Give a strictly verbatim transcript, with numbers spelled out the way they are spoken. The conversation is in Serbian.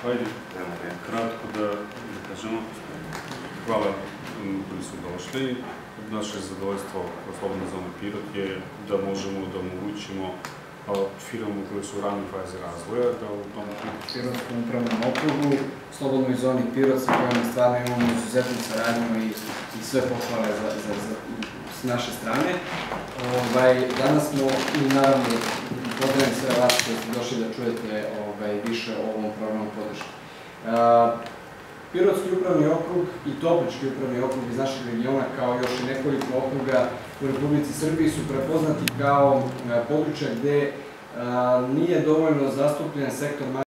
Hajde, kratko da kažemo. Hvala koji su došli. Naše zadovoljstvo u Slobodnoj zoni Pirot je da možemo da omogućimo firmu koje su u ranoj fazi razvoja, da u tom Pirotskom upravnom okrugu, Slobodnoj zoni Pirot, sa kojom stvarno imamo izuzetnu saradnju i sve pohvale s naše strane. Danas smo i naravno pozdravim sve vas koji ste došli da čujete više o ovom programu podrške. Pirotski upravni okrug i Toplički upravni okrug iz našeg regiona, kao još i nekoliko okruga u Republici Srbiji, su prepoznati kao područja gde nije dovoljno zastupljen sektor